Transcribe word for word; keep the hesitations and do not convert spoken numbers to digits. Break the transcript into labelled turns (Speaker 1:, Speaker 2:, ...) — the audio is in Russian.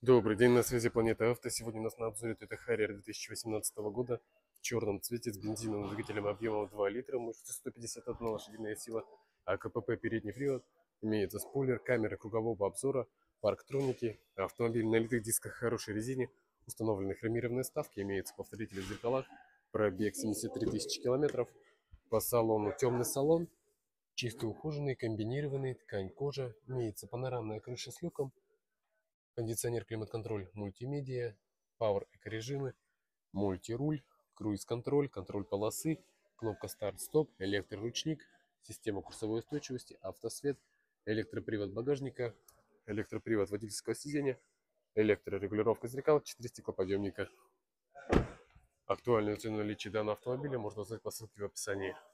Speaker 1: Добрый день, на связи Планета Авто. Сегодня у нас на обзоре Toyota Harrier две тысячи восемнадцатого года в черном цвете с бензиновым двигателем объемом два литра, мощностью сто пятьдесят одна лошадиная сила, а КПП передний привод, имеется спойлер, камера кругового обзора, парктроники, автомобиль на литых дисках, хорошей резине, установлены хромированные вставки, имеется повторитель в зеркалах, пробег семьдесят три тысячи километров, по салону темный салон, чисто ухоженный, комбинированный, ткань кожа, имеется панорамная крыша с люком, кондиционер, климат-контроль, мультимедиа, Power эко-режимы, мультируль, круиз-контроль, контроль полосы, кнопка старт-стоп, электроручник, система курсовой устойчивости, автосвет, электропривод багажника, электропривод водительского сидения, электрорегулировка зеркал, четыре стеклоподъемника. Актуальную цену наличия данного автомобиля можно узнать по ссылке в описании.